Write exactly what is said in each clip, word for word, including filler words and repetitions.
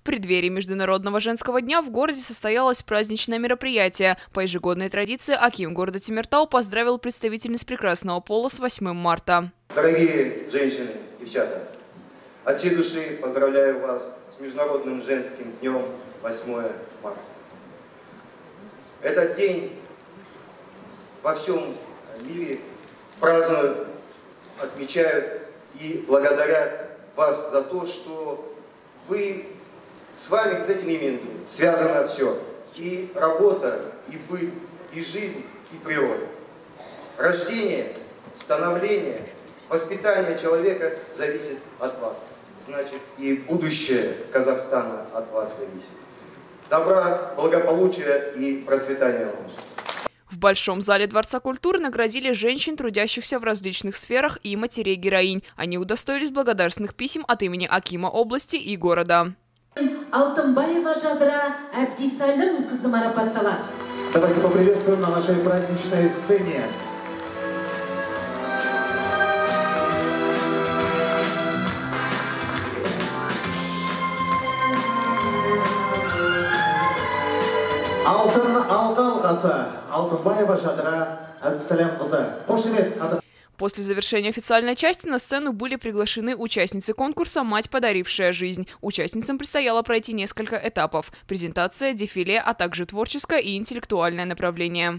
преддверии Международного женского дня в городе состоялось праздничное мероприятие. По ежегодной традиции аким города Темиртау поздравил представительниц прекрасного пола с восьмым марта. Дорогие женщины, девчата, от всей души поздравляю вас с Международным женским днем восьмое марта. Этот день во всем мире празднуют, отмечают и благодарят вас за то, что вы, с вами, с этим именем связано все. И работа, и быт, и жизнь, и природа. Рождение, становление, воспитание человека зависит от вас. Значит, и будущее Казахстана от вас зависит. Добра, благополучия и процветания вам. В Большом зале Дворца культуры наградили женщин, трудящихся в различных сферах, и матерей-героинь. Они удостоились благодарственных писем от имени акима области и города. Давайте поприветствуем на нашей праздничной сцене. Алтын алқа алқасы Алтынбаева Жадыра Әбдісәлем қызы. Қош емет. После завершения официальной части на сцену были приглашены участницы конкурса «Мать, подарившая жизнь». Участницам предстояло пройти несколько этапов – презентация, дефиле, а также творческое и интеллектуальное направление.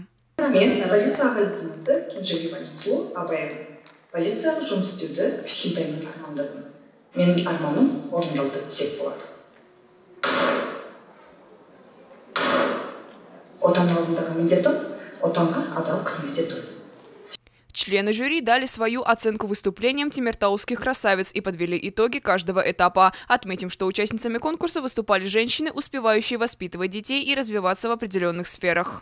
Члены жюри дали свою оценку выступлениям темиртауских красавиц и подвели итоги каждого этапа. Отметим, что участницами конкурса выступали женщины, успевающие воспитывать детей и развиваться в определенных сферах.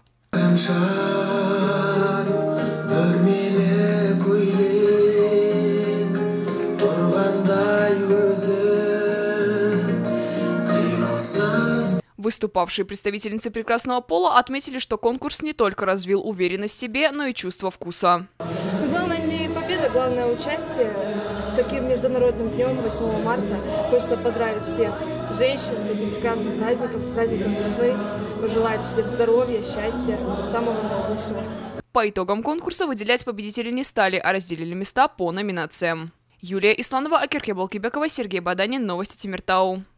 Выступавшие представительницы прекрасного пола отметили, что конкурс не только развил уверенность в себе, но и чувство вкуса. Главное не победа, главное участие. С таким международным днем восьмого марта хочется поздравить всех женщин с этим прекрасным праздником, с праздником весны. Пожелать всем здоровья, счастья, самого наилучшего. По итогам конкурса выделять победителей не стали, а разделили места по номинациям. Юлия Исланова, Акерке Балкибекова, Сергей Баданин. Новости Темиртау.